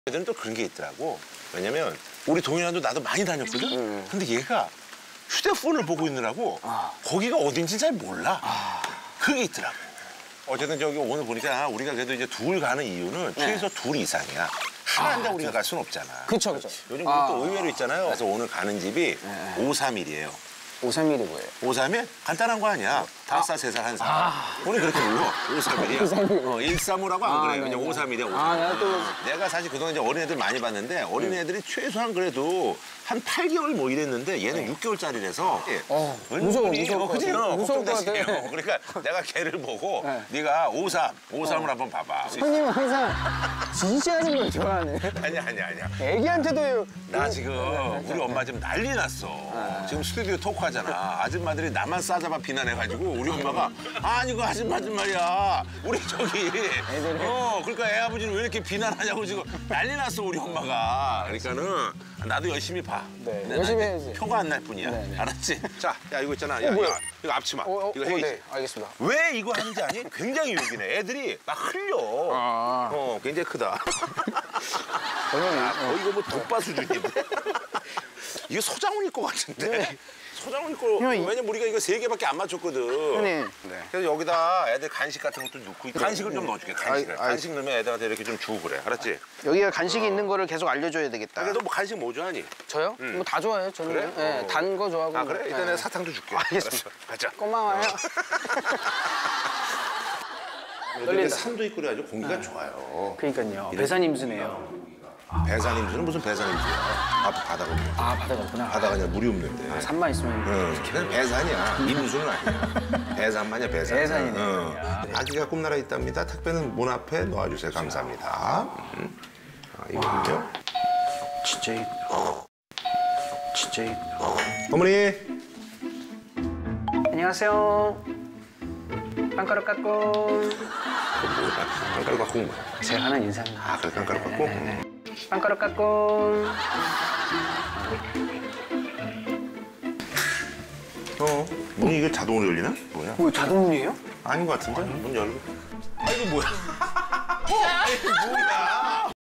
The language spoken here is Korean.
애들은 또 그런 게 있더라고. 왜냐면 우리 동현이도 나도 많이 다녔거든. 근데 얘가 휴대폰을 보고 있느라고 거기가 어딘지 잘 몰라. 그게 있더라고. 어쨌든 저기 오늘 보니까 우리가 그래도 이제 둘 가는 이유는 최소 둘 이상이야. 하나 앉아 우리가 갈 수는 없잖아. 그쵸. 요즘 또 의외로 있잖아요. 그래서 오늘 가는 집이 531이에요. 531이 뭐예요? 531? 간단한 거 아니야. 5살, 3살, 1살. 우리 그렇게 불러. 531이야. 135라고 안 그래. 그냥 531이야. 531. 내가 사실 그동안 이제 어린애들 많이 봤는데 어린애들이 최소한 그래도 한 8개월 뭐 이랬는데 얘는 6개월짜리라서 무서워. 그치? 무서울 것 같아. 그러니까 내가 걔를 보고 네가 53을 한번 봐봐. 형님은 항상 진지하는 걸 좋아하네. 아니야. 애기한테도 나 지금 우리 엄마 지금 난리 났어. 지금 스튜디오 토크하잖아. 아줌마들이 나만 싸잡아 비난해가지고 우리 엄마가 아니 그 아줌마들 말이야. 우리 저기 그러니까 애 아버지는 왜 이렇게 비난하냐고 지금 난리 났어 우리 엄마가. 그러니까는 나도 열심히 봐. 네, 열심히 해야지. 표가 안 날 뿐이야. 알았지? 자, 야 이거 있잖아. 야, 뭐야? 야, 이거 앞치마. 이거 해야지. 네, 알겠습니다. 왜 이거 하는지 아니? 굉장히 유익이네. 애들이 막 흘려. 굉장히 크다. 이거 뭐 덮밥 수준인데. 이거 서장훈일 것 같은데. 네. 서장훈일 거. 왜냐면 우리가 이거 3개밖에 안 맞췄거든. 형님. 그래서 여기다 애들 간식 같은 것도 넣고 간식을 좀 넣어줄게. 간식 넣으면 애들한테 이렇게 좀 주고 그래. 알았지? 여기가 간식이 있는 거를 계속 알려줘야 되겠다. 너 뭐 간식 뭐 좋아하니? 저요? 뭐 다 좋아해요. 저는. 그래? 네, 단 거 좋아하고. 아 그래? 일단 내가 사탕도 줄게. 알겠습니다. 알았어. 가자. 고마워요. 여기 산도 있고 그래가지고 공기가 좋아요. 그러니까요. 배산임수네요. 배산임수는 무슨 배산임수야? 앞에 바다가 없는데. 바다가 없구나. 바다가 아니라 물이 없는데. 산만 있으면. 그냥 배산이야. 임수는 아니야. 배산만이야, 배산. 배산이네. 아기가 꿈나라에 있답니다. 택배는 문 앞에 놓아주세요. 감사합니다. 이거는요? 진짜 어머니. 안녕하세요. 빵가루 깎고. 깡가루 갖고 온 거야. 제가 하는 인사. 그래, 깡가루 갖고? 빵가루 깎고. 문이 이게 자동으로 열리나? 뭐야? 뭐 자동문이에요? 아닌 것 같은데? 문 열고. 아이고, 뭐야? 아이고, 뭐야?